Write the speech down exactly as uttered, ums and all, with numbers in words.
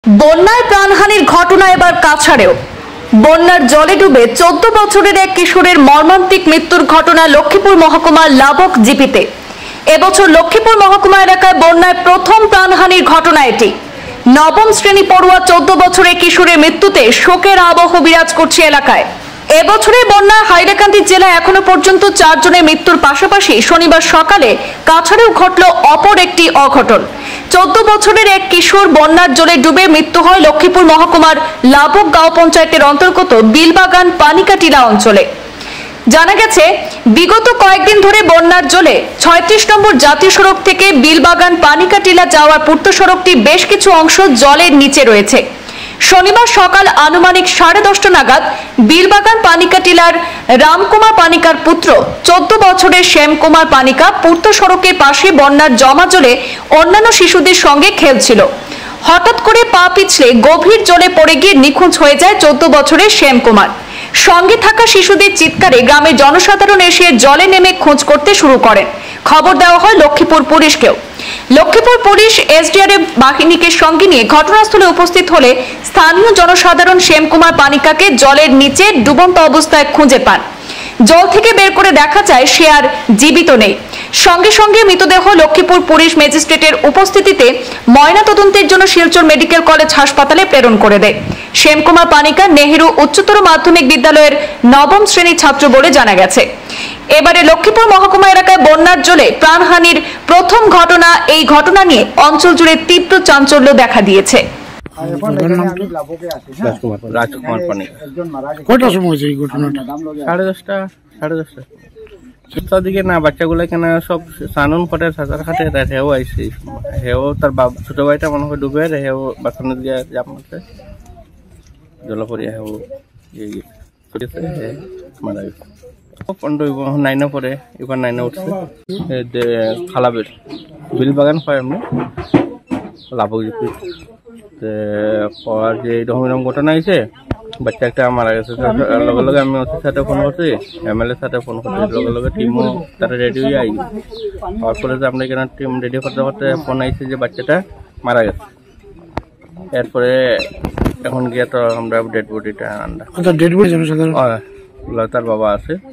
বন্যায় প্রাণহানির ঘটনা এবার কাছাড়েও। বন্যার জলে ডুবে চোদ্দ বছরের এক কিশোরের মর্মান্তিক মৃত্যুর ঘটনা লক্ষ্মীপুর মহকুমার লাবক জিপিতে। এবছর লক্ষ্মীপুর মহকুমা এলাকায় বন্যায় প্রথম প্রাণহানির ঘটনা এটি। নবম শ্রেণী পড়ুয়া চোদ্দ বছরের কিশোরের মৃত্যুতে শোকের আবহ বিরাজ করছে এলাকায়। এবছরের বন্যায় হাইলাকান্দি জেলায় এখনো পর্যন্ত চারজনের মৃত্যুর পাশাপাশি শনিবার সকালে কাছাড়েও ঘটল অপর একটি অঘটন। চোদ্দ বছরের এক কিশোর বন্যার জলে ডুবে মৃত্যু হয় লক্ষ্মীপুর মহকুমার লাবক গাঁও পঞ্চায়েতের অন্তর্গত বিলবাগান পানিকাটিলা অঞ্চলে। জানা গেছে, বিগত কয়েকদিন ধরে বন্যার জলে ছয়ত্রিশ নম্বর জাতীয় সড়ক থেকে বিলবাগান পানিকাটিলা যাওয়ার পূর্ত সড়কটি বেশ কিছু অংশ জলের নিচে রয়েছে। শনিবার সকাল আনুমানিক সাড়ে দশটা নাগাদ বিলবাগান পানিকাটিলার রামকুমার পানিকার পুত্র চোদ্দ বছরের শ্যামকুমার পানিকা পূর্ত সড়কের পাশে বন্যার জমা জলে অন্যান্য শিশুদের সঙ্গে খেলছিল। হঠাৎ করে পা পিছলে গভীর জলে পড়ে গিয়ে নিখোঁজ হয়ে যায় চোদ্দ বছরের শ্যামকুমার। সঙ্গে থাকা শিশুদের চিৎকারে গ্রামের জনসাধারণ এসে জলে নেমে খোঁজ করতে শুরু করেন। খবর দেওয়া হয় লক্ষ্মীপুর পুলিশকেও। লক্ষ্মীপুর পুলিশ এসডিআরএফ বাহিনীকে সঙ্গে নিয়ে ঘটনাস্থলে উপস্থিত হলে স্থানীয় জনসাধারণ শ্যামকুমার পানিকাকে জলের নিচে ডুবন্ত অবস্থায় খুঁজে পান। জল থেকে বের করে দেখা যায় সে আর জীবিত নেই। সঙ্গে সঙ্গে মৃতদেহ লক্ষ্মীপুর পুলিশ ম্যাজিস্ট্রেটের উপস্থিতিতে ময়নাতদন্তের জন্য শিলচর মেডিকেল কলেজ হাসপাতালে প্রেরণ করে দেয়। শ্যামকুমার পানিকা নেহেরু উচ্চতর মাধ্যমিক বিদ্যালয়ের নবম শ্রেণীর ছাত্র বলে জানা গেছে। এবারে লক্ষ্মীপুর মহকুমা এলাকায় বন্যার জলে প্রাণহানির প্রথম ঘটনা। এই ঘটনা নিয়ে অঞ্চল জুড়ে তীব্র চাঞ্চল্য দেখা দিয়েছে। রাজকুমার পানিকা কটার সময় হয়েছে এই ঘটনাটা? সাড়ে দশটা সাড়ে দশটা সাতটার দিকে না, বাচ্চাগুলো কেন সব স্নান করে সাঁতার কাটে, হেও আইসে। হেও তার ছোট ভাইটা মনে হয় ডুবে, হেও বাসনে দিয়ে জাপ মারছে, জলপরিয়া হেও মারা গেছে। নাইনে পরে এবার নাইনে উঠছে। খালাবের বিল বাগান হয় এমনি লাভক জিপি যে এরকম এরকম ঘটনা হয়েছে, বাচ্চা একটা মারা গেছে। লগে লগে আমি ওর সাথে ফোন করছি, এম এল এর সাথে ফোন করছি, লগে লগে টিমও তারা রেডি হয়ে আই হওয়ার পরে যে আমরা এখানে টিম রেডি করতে করতে ফোন আইছে যে বাচ্চাটা মারা গেছে। এরপরে এখন গিয়ে তো আমরা ডেড বডিটা আনলাম। ডেড বডি তার বাবা আছে,